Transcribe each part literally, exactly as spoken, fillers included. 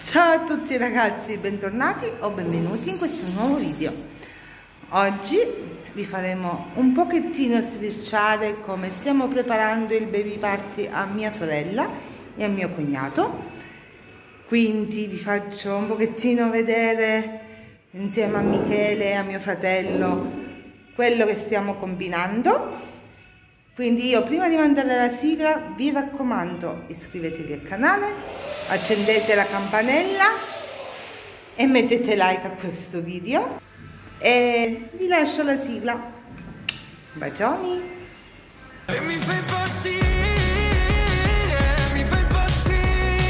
Ciao a tutti ragazzi, bentornati o benvenuti in questo nuovo video. Oggi vi faremo un pochettino sbirciare come stiamo preparando il baby party a mia sorella e a mio cognato. Quindi vi faccio un pochettino vedere insieme a Michele e a mio fratello quello che stiamo combinando. Quindi io prima di mandare la sigla vi raccomando, iscrivetevi al canale, accendete la campanella e mettete like a questo video e vi lascio la sigla. Bacioni! E mi fai impazzire, mi fai impazzire,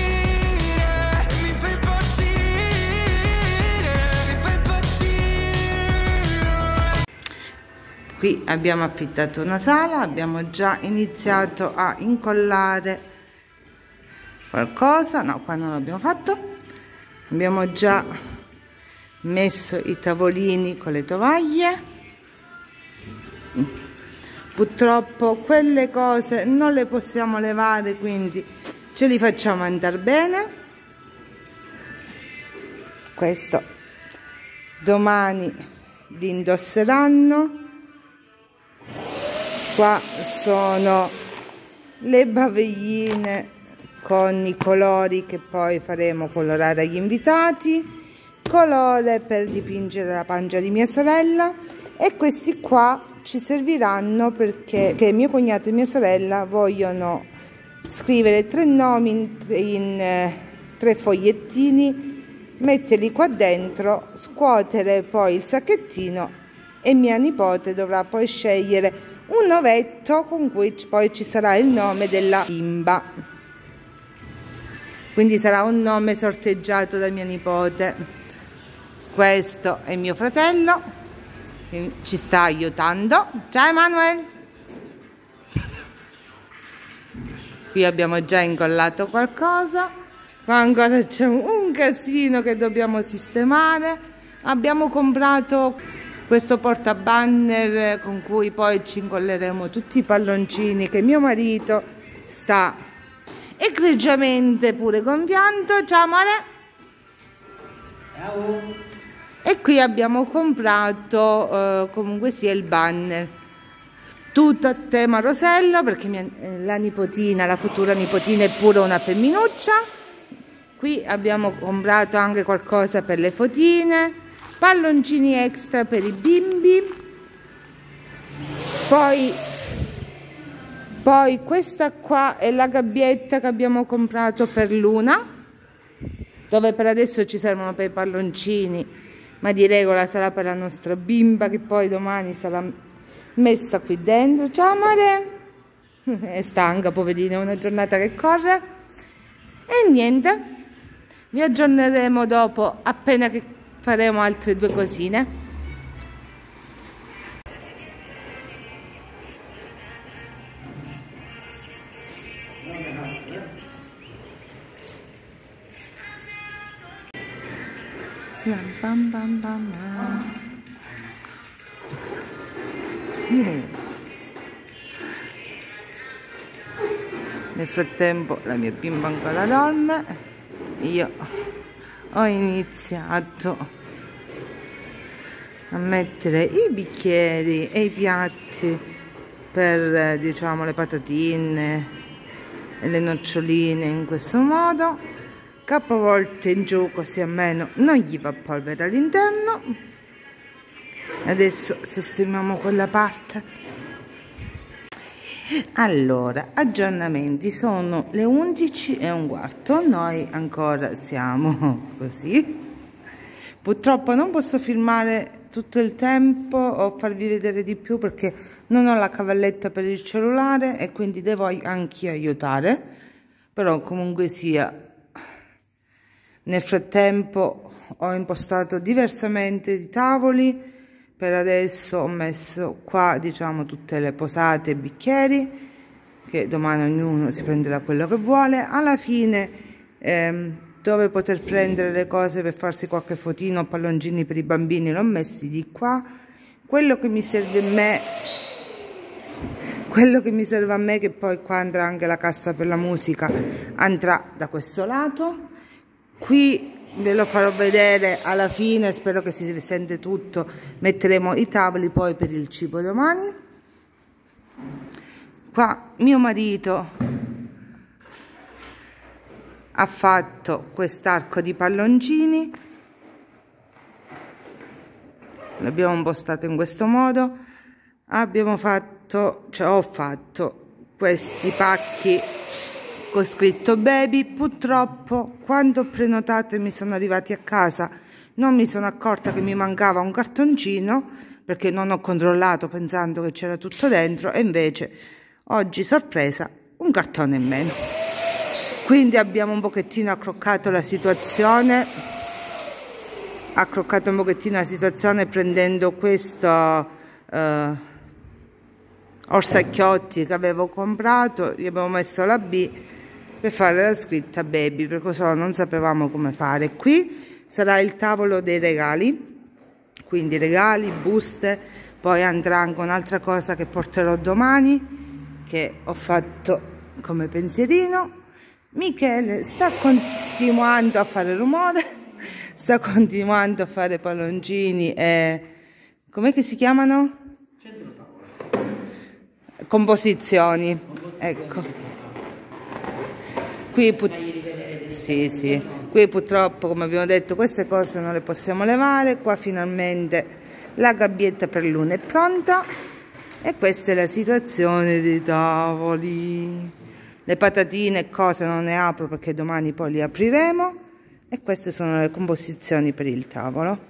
mi fai impazzire, mi fai impazzire. Qui abbiamo affittato una sala, abbiamo già iniziato a incollare qualcosa, no, qua non l'abbiamo fatto. Abbiamo già messo i tavolini con le tovaglie. Purtroppo quelle cose non le possiamo levare, quindi ce li facciamo andare bene. Questo domani li indosseranno. Qua sono le bavigline con i colori che poi faremo colorare agli invitati, colore per dipingere la pancia di mia sorella, e questi qua ci serviranno perché che mio cognato e mia sorella vogliono scrivere tre nomi in, in eh, tre fogliettini, metterli qua dentro, scuotere poi il sacchettino e mia nipote dovrà poi scegliere un ovetto con cui poi ci sarà il nome della bimba. Quindi sarà un nome sorteggiato da mia nipote. Questo è mio fratello che ci sta aiutando. Ciao Emanuele! Qui abbiamo già incollato qualcosa. Qua ancora c'è un casino che dobbiamo sistemare. Abbiamo comprato questo portabanner con cui poi ci incolleremo tutti i palloncini che mio marito sta egregiamente pure gonfiando. Ciao amore! Ciao! E qui abbiamo comprato eh, comunque sia il banner tutto a tema rosello, perché mia, eh, la nipotina, la futura nipotina è pure una femminuccia. Qui abbiamo comprato anche qualcosa per le fotine, palloncini extra per i bimbi, poi, poi questa qua è la gabbietta che abbiamo comprato per Luna, dove per adesso ci servono per i palloncini, ma di regola sarà per la nostra bimba che poi domani sarà messa qui dentro. Ciao amore! È stanca, poverina, è una giornata che corre. E niente, vi aggiorneremo dopo appena che faremo altre due cosine. Bam bam bam bam. Mm. Nel frattempo la mia bimba ancora dorme. Io ho iniziato a mettere i bicchieri e i piatti per, diciamo, le patatine e le noccioline in questo modo, capovolte in giù così almeno non gli va polvere all'interno. Adesso sistemiamo quella parte. Allora, aggiornamenti, sono le undici e un quarto, noi ancora siamo così. Purtroppo non posso filmare tutto il tempo o farvi vedere di più perché non ho la cavalletta per il cellulare e quindi devo anche aiutare, però comunque sia nel frattempo ho impostato diversamente i tavoli. Per adesso ho messo qua, diciamo, tutte le posate e bicchieri, che domani ognuno si prenderà quello che vuole. Alla fine ehm, dove poter prendere le cose per farsi qualche fotino o palloncini per i bambini l'ho messi di qua. Quello che mi serve a me quello che mi serve a me, che poi qua andrà anche la cassa per la musica, andrà da questo lato. Qui ve lo farò vedere alla fine, spero che si risente tutto. Metteremo i tavoli poi per il cibo domani. Qua mio marito ha fatto quest'arco di palloncini, l'abbiamo impostato in questo modo. Abbiamo fatto, cioè ho fatto questi pacchi con scritto baby. Purtroppo quando ho prenotato e mi sono arrivati a casa non mi sono accorta che mi mancava un cartoncino, perché non ho controllato pensando che c'era tutto dentro, e invece oggi sorpresa un cartone in meno. Quindi abbiamo un pochettino accroccato la situazione accroccato un pochettino la situazione prendendo questo eh, orsacchiotti che avevo comprato, gli abbiamo messo la B per fare la scritta baby, perché solo non sapevamo come fare. Qui sarà il tavolo dei regali, quindi regali, buste, poi andrà anche un'altra cosa che porterò domani, che ho fatto come pensierino. Michele sta continuando a fare rumore, sta continuando a fare palloncini e com'è che si chiamano? Centro tavola. Composizioni. Ecco. Qui, put sì, sì. Qui purtroppo, come abbiamo detto, queste cose non le possiamo levare. Qua finalmente la gabbietta per l'una è pronta e questa è la situazione dei tavoli. Le patatine e cose non ne apro perché domani poi li apriremo, e queste sono le composizioni per il tavolo.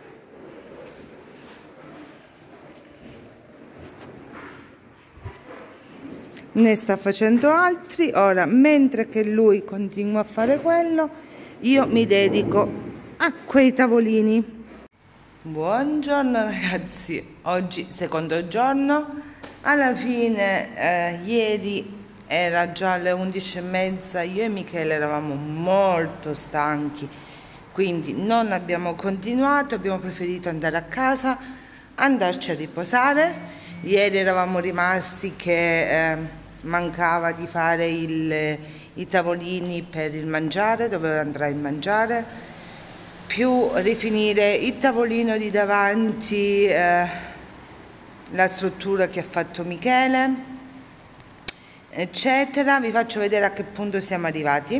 Ne sta facendo altri. Ora, mentre che lui continua a fare quello, io mi dedico a quei tavolini. Buongiorno ragazzi, oggi secondo giorno. Alla fine eh, ieri era già alle undici e mezza, io e Michele eravamo molto stanchi, quindi non abbiamo continuato, abbiamo preferito andare a casa, andarci a riposare. Ieri eravamo rimasti che eh, mancava di fare il, i tavolini per il mangiare, dove andrà il mangiare, più rifinire il tavolino di davanti, eh, la struttura che ha fatto Michele, eccetera. Vi faccio vedere a che punto siamo arrivati.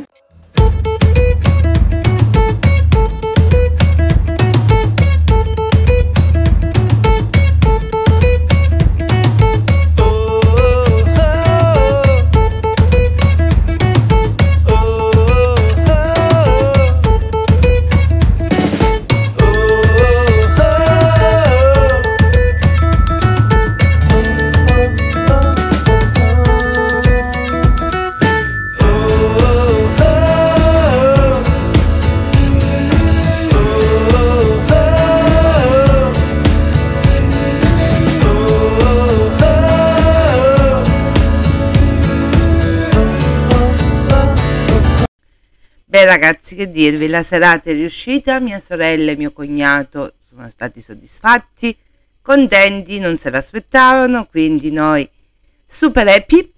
Beh ragazzi, che dirvi, la serata è riuscita, mia sorella e mio cognato sono stati soddisfatti, contenti, non se l'aspettavano, quindi noi super happy.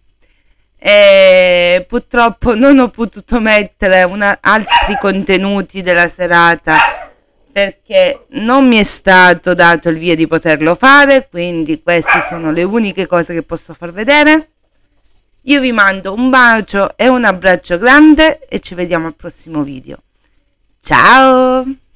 E purtroppo non ho potuto mettere una, altri contenuti della serata perché non mi è stato dato il via di poterlo fare, quindi queste sono le uniche cose che posso far vedere. Io vi mando un bacio e un abbraccio grande e ci vediamo al prossimo video. Ciao!